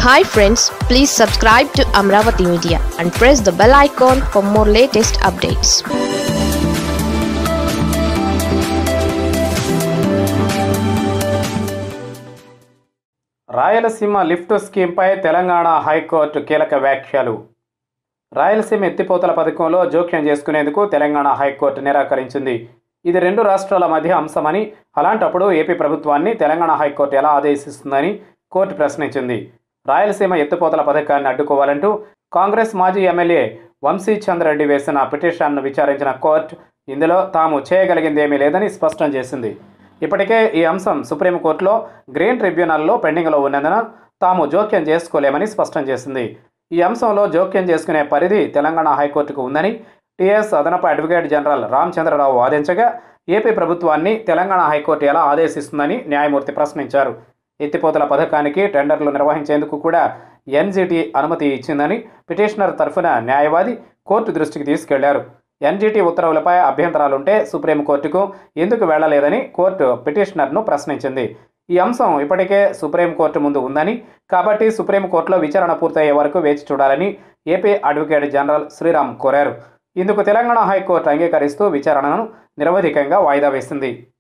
Hi friends, please subscribe to Amaravathi Media and press the bell icon for more latest updates. Rayalaseema lift స్కీమ్పై Telangana high court కీలక వ్యాఖ్యలు. రాయలసీమ ఎత్తిపోతల పథకంలో జోక్యం చేసుకునేందుకు తెలంగాణ హైకోర్టు నిరాకరించింది. ఇది రెండు రాష్ట్రాల మధ్య అంశమని, అలాంటప్పుడు ఏపీ ప్రభుత్వాన్ని తెలంగాణ హైకోర్టు ఎలా ఆదేశిస్తుందని కోర్టు ప్రశ్నించింది. రాయలసీమ ఎత్తిపోతల పథకాన్ని అడ్డుకోవాలంటూ కాంగ్రెస్ మాజీ ఎమ్మెల్యే వంశీచంద్రెడ్డి వేసిన పిటిషన్ను విచారించిన కోర్టు ఇందులో తాము చేయగలిగిందేమీ లేదని స్పష్టం చేసింది. ఇప్పటికే ఈ అంశం సుప్రీంకోర్టులో గ్రీన్ ట్రిబ్యునల్లో పెండింగ్లో ఉన్నందున తాము జోక్యం చేసుకోలేమని స్పష్టం చేసింది. ఈ అంశంలో జోక్యం చేసుకునే పరిధి తెలంగాణ హైకోర్టుకు ఉందని టీఎస్ అదనపు అడ్వకేట్ జనరల్ రామచంద్రరావు వాదించగా, ఏపీ ప్రభుత్వాన్ని తెలంగాణ హైకోర్టు ఎలా ఆదేశిస్తుందని న్యాయమూర్తి ప్రశ్నించారు. ఎత్తిపోతల పథకానికి టెండర్లు నిర్వహించేందుకు కూడా ఎన్జీటీ అనుమతి ఇచ్చిందని పిటిషనర్ తరఫున న్యాయవాది కోర్టు దృష్టికి తీసుకెళ్లారు. ఎన్జీటీ ఉత్తర్వులపై అభ్యంతరాలుంటే సుప్రీంకోర్టుకు ఎందుకు వెళ్లలేదని కోర్టు పిటిషనర్ను ప్రశ్నించింది. ఈ అంశం ఇప్పటికే సుప్రీంకోర్టు ముందు ఉందని, కాబట్టి సుప్రీంకోర్టులో విచారణ పూర్తయ్యే వరకు వేచి చూడాలని ఏపీ అడ్వకేట్ జనరల్ శ్రీరామ్ కోరారు. ఇందుకు తెలంగాణ హైకోర్టు అంగీకరిస్తూ విచారణను నిరవధికంగా వాయిదా వేసింది.